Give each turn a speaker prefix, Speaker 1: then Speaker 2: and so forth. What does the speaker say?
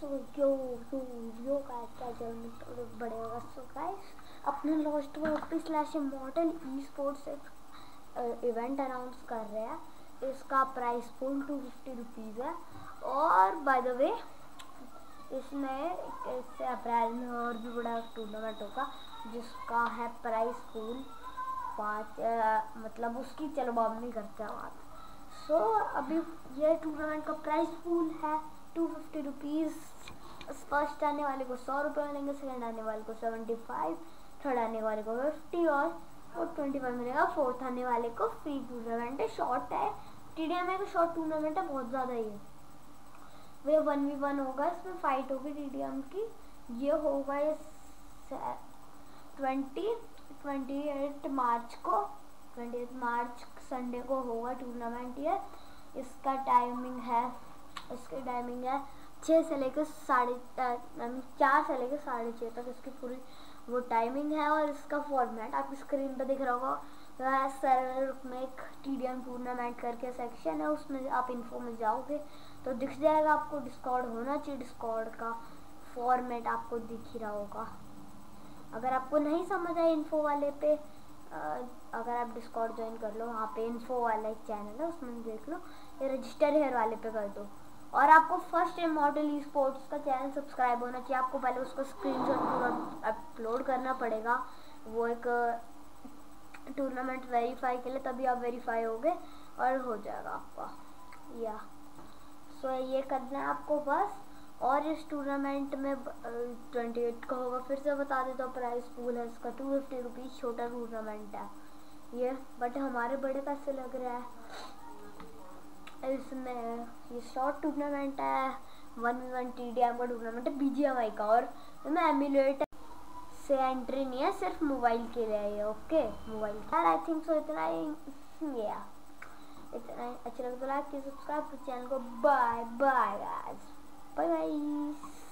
Speaker 1: So video का क्या जल्दी बड़े होगा। सो गाइस अपने lost /model esports event announce कर रहे हैं। इसका प्राइस पूल 250 रुपीज़ है। और बाय द वे इसमें इससे अप्रैल में और भी बड़ा टूर्नामेंट होगा जिसका है प्राइस पूल 5 मतलब उसकी चलो अब नहीं करते हैं बात। सो अभी ये टूर्नामेंट का प्राइस पूल है 250 रुपीज़। फर्स्ट आने वाले को 100 रुपये मिलेंगे, सेकंड आने वाले को 75, थर्ड आने वाले को 50 और 25 मिलेगा। फोर्थ आने वाले को फ्री टूर्नामेंट है। शॉर्ट है, टीडीएम है, शॉर्ट टूर्नामेंट है, बहुत ज़्यादा ही है। वे 1v1 होगा, इसमें फाइट होगी टीडीएम की। ये होगा ये 28 मार्च को, 28 मार्च संडे को होगा टूर्नामेंट। ये इसकी टाइमिंग है 6 से लेकर 4 से लेकर 6:30 तक इसकी पूरी वो टाइमिंग है। और इसका फॉर्मेट आपकी स्क्रीन पर दिख रहा होगा। सर्वर में एक टीडीएम टूर्नामेंट करके सेक्शन है, उसमें आप इन्फो में जाओगे तो दिख जाएगा आपको। डिस्कॉर्ड होना चाहिए, डिस्कॉर्ड का फॉर्मेट आपको दिख ही रहा होगा। अगर आपको नहीं समझ आए इन्फो वाले पे, अगर आप डिस्कॉर्ड ज्वाइन कर लो, वहाँ पे इन्फो वाला एक चैनल है उसमें देख लो, ये रजिस्टर हेयर वाले पे कर दो। और आपको फर्स्ट मॉडल ई स्पोर्ट्स का चैनल सब्सक्राइब होना चाहिए। आपको पहले उसको स्क्रीनशॉट पूरा अपलोड करना पड़ेगा, वो एक टूर्नामेंट वेरीफाई के लिए, तभी आप वेरीफाई होगे और हो जाएगा आपका या। सो ये करना है आपको बस। और इस टूर्नामेंट में 28 का होगा। फिर से बता देता हूँ, प्राइस पूल है इसका 250 रुपीज़। छोटा टूर्नामेंट है ये, बट हमारे बड़े पैसे लग रहे हैं इसमें। ये शॉर्ट टूर्नामेंट है, 1v1 टीडीएम का टूर्नामेंट है BGMI का। और इसमें एमुलेटर से एंट्री नहीं है, सिर्फ मोबाइल के लिए है। ओके मोबाइल यार, आई थिंक सो इतना ही इतना ही। अच्छा लगा तो लाइक सब्सक्राइब चैनल को। Bye bye guys, bye bye.